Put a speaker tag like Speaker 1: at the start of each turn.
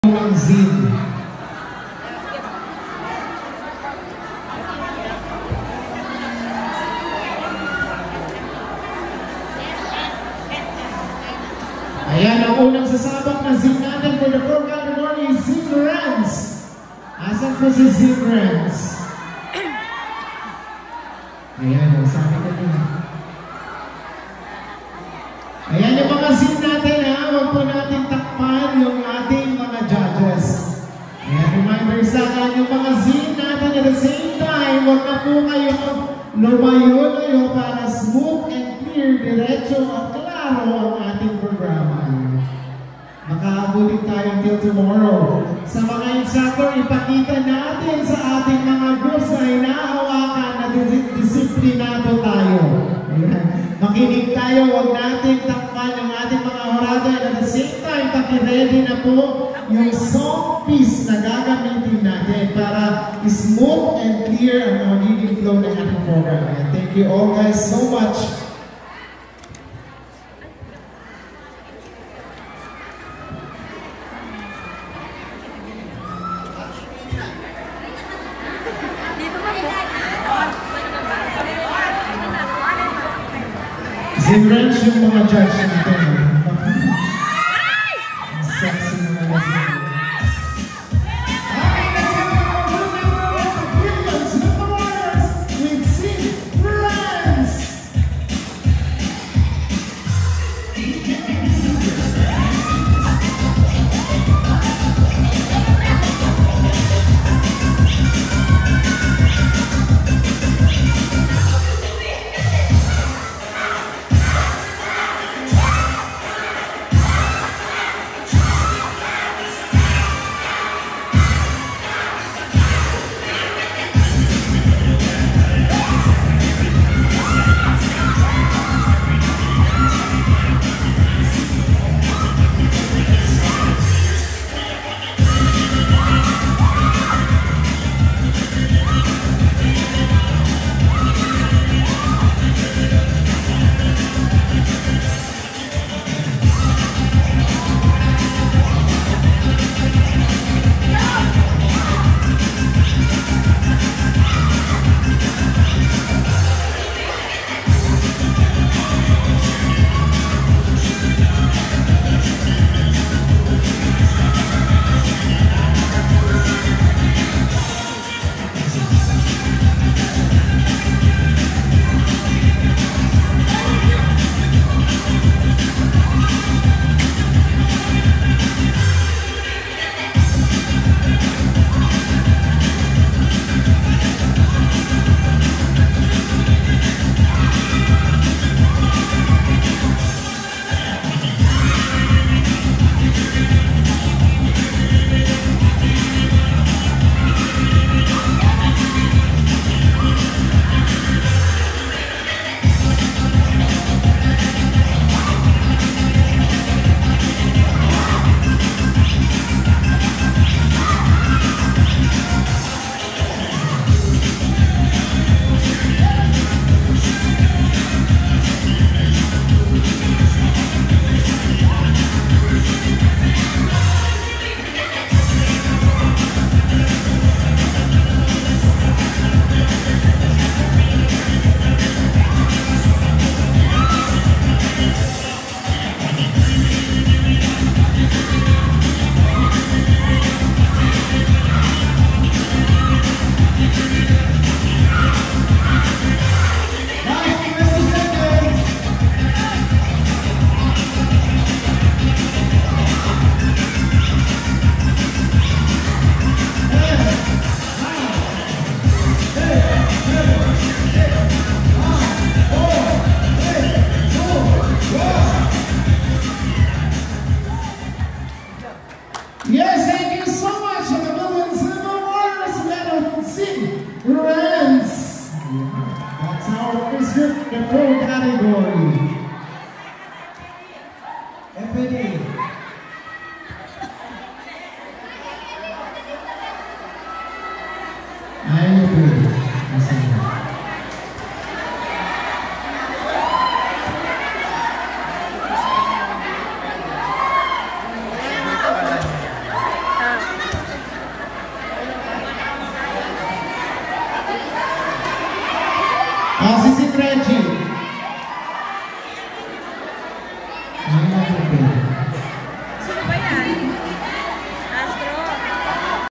Speaker 1: ng Zin. Ayan ang unang sasabak na Zin natin for the pro category, Zin Rans. Asan po si Zin Rans? Ayan, sabi ko din. Ayan yung mga Zin natin ha, huwag po natin takpan yung ating mga judges. Ayan, reminders lang yung mga Zin natin at the same time, huwag na po kayo lumayo para smooth and clear, diretso at klaro ang ating programa. Makaabutin tayo until tomorrow. Sa mga instructor, ipakita natin sa ating mga groups na inahawakan na disiplinado tayo. Ayan. Makinig tayo, huwag natin takpan yung ating mga horado and at the same time, pakiready na po yung song piece na gagamitin natin para smooth and clear ang magiging flow ng ating program. And thank you all guys so much. Zin-Rans yung mga judge natin. Ang sexy mga Zin-Rans. Okay, let's have a good number of the brilliance of the Warriors with Zin-Rans. Yes, thank you so much for the Women's Silver Warriors medal, Zin-Rans. That's our first group, the pro category. Ebony. Ayun po.